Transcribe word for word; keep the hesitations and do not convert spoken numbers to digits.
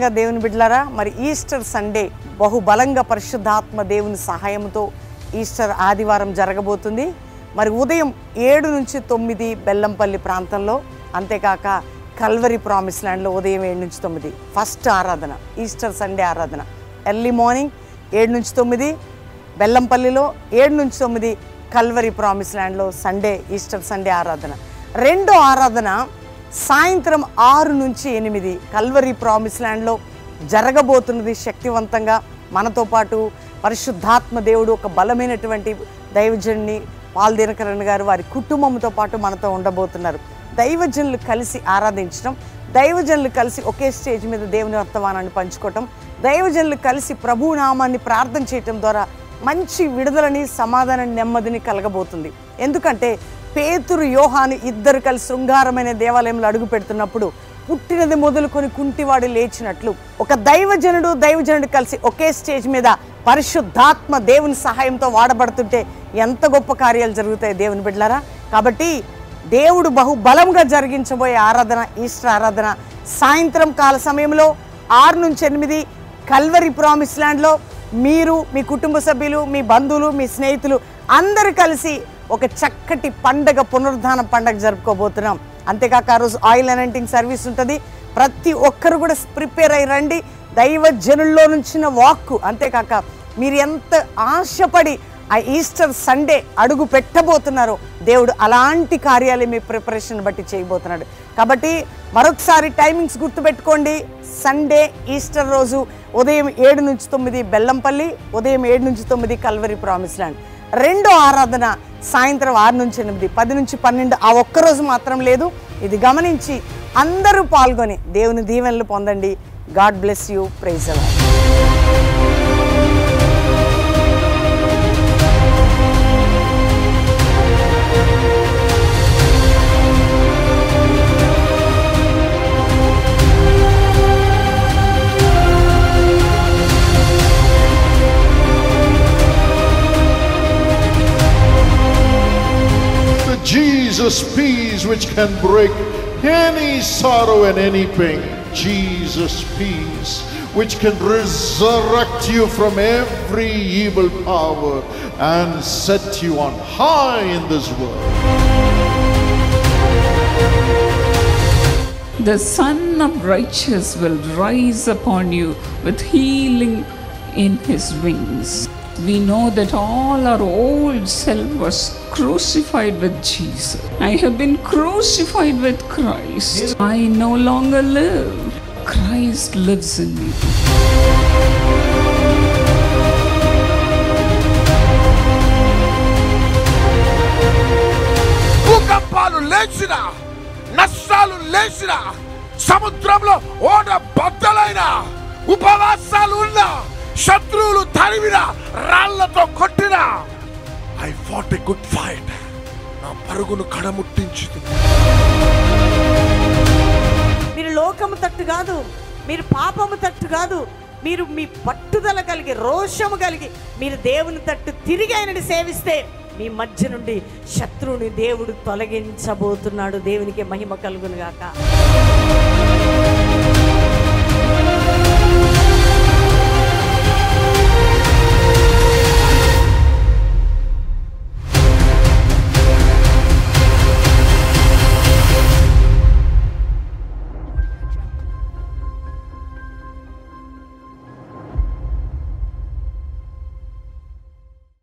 నిజంగా దేవుని బిడ్డలారా, మరి ఈస్టర్ సండే బహుబలంగా పరిశుద్ధాత్మ దేవుని సహాయంతో ఈస్టర్ ఆదివారం జరగబోతుంది. మరి ఉదయం ఏడు నుంచి తొమ్మిది బెల్లంపల్లి ప్రాంతంలో, అంతేకాక కల్వరీ ప్రామిస్ ల్యాండ్లో ఉదయం ఏడు నుంచి తొమ్మిది ఫస్ట్ ఆరాధన, ఈస్టర్ సండే ఆరాధన. ఎర్లీ మార్నింగ్ ఏడు నుంచి తొమ్మిది బెల్లంపల్లిలో, ఏడు నుంచి తొమ్మిది కల్వరీ ప్రామిస్ ల్యాండ్లో సండే ఈస్టర్ సండే ఆరాధన. రెండో ఆరాధన సాయంత్రం ఆరు నుంచి ఎనిమిది కల్వరీ ప్రామిస్ ల్యాండ్లో జరగబోతున్నది. శక్తివంతంగా మనతో పాటు పరిశుద్ధాత్మ దేవుడు ఒక బలమైనటువంటి దైవజనుని పాల్ దినకరణ్ గారు వారి కుటుంబంతో పాటు మనతో ఉండబోతున్నారు. దైవజనులు కలిసి ఆరాధించడం, దైవజనులు కలిసి ఒకే స్టేజ్ మీద దేవుని వర్తమానాన్ని పంచుకోవటం, దైవజనులు కలిసి ప్రభువు నామాన్ని ప్రార్థన చేయటం ద్వారా మంచి విడుదలని, సమాధానాన్ని, నెమ్మదిని కలగబోతుంది. ఎందుకంటే పేతురు యోహాను ఇద్దరు కలిసి శృంగారమైన దేవాలయంలో అడుగు పెడుతున్నప్పుడు పుట్టినది మొదలుకొని కుంటివాడు లేచినట్లు ఒక దైవజనుడు దైవజనుడు కలిసి ఒకే స్టేజ్ మీద పరిశుద్ధాత్మ దేవుని సహాయంతో వాడబడుతుంటే ఎంత గొప్ప కార్యాలు జరుగుతాయి దేవుని బిడ్డలారా. కాబట్టి దేవుడు బహుబలంగా జరిగించబోయే ఆరాధన ఈస్టర్ ఆరాధన సాయంత్రం కాల సమయంలో ఆరు నుంచి ఎనిమిది కల్వరీ ప్రామిస్ ల్యాండ్లో మీరు, మీ కుటుంబ సభ్యులు, మీ బంధువులు, మీ స్నేహితులు అందరూ కలిసి ఒక చక్కటి పండగ, పునరుద్ధాన పండగ జరుపుకోబోతున్నాం. అంతేకాక ఆ రోజు ఆయిల్ అనౌంటింగ్ సర్వీస్ ఉంటుంది. ప్రతి ఒక్కరు కూడా ప్రిపేర్ అయ్యి రండి. దైవజనుల్లో నుంచిన వాక్కు, అంతేకాక మీరు ఎంత ఆశపడి ఆ ఈస్టర్ సండే అడుగు పెట్టబోతున్నారో దేవుడు అలాంటి కార్యాలు మీ ప్రిపరేషన్ బట్టి చేయబోతున్నాడు. కాబట్టి మరొకసారి టైమింగ్స్ గుర్తుపెట్టుకోండి. సండే ఈస్టర్ రోజు ఉదయం ఏడు నుంచి తొమ్మిది బెల్లంపల్లి, ఉదయం ఏడు నుంచి తొమ్మిది కల్వరీ ప్రామిస్ ల్యాండ్. రెండో ఆరాధన సాయంత్రం ఆరు నుంచి ఎనిమిది, పది నుంచి పన్నెండు. ఆ ఒక్కరోజు మాత్రం లేదు. ఇది గమనించి అందరూ పాల్గొని దేవుని దీవెనలు పొందండి. God bless you. Praise the Lord. Jesus' peace which can break any sorrow and any pain. Jesus' peace which can resurrect you from every evil power and set you on high in this world. The Son of Righteous will rise upon you with healing in his wings. We know that all our old self was crucified with Jesus. I have been crucified with Christ. I no longer live. Christ lives in me. భూకంపాలు లేచినా, నష్టాలు లేచినా, సముద్రంలో ఓడ బద్దలైనా, ఉపవాసాలు ఉన్నా, శత్రువులు తరిమిన, రాళ్లతో కొట్టిన, I fought a good fight, నా పరుగును కడముట్టించింది. మీరు లోకము తట్టు కాదు, మీరు పాపము తట్టు కాదు, మీరు మీ పట్టుదల కలిగి, రోషము కలిగి మీరు దేవుని తట్టు తిరిగి ఆయనని సేవిస్తే మీ మధ్య నుండి శత్రువుని దేవుడు తొలగించబోతున్నాడు. దేవునికి మహిమ కలుగును గాక.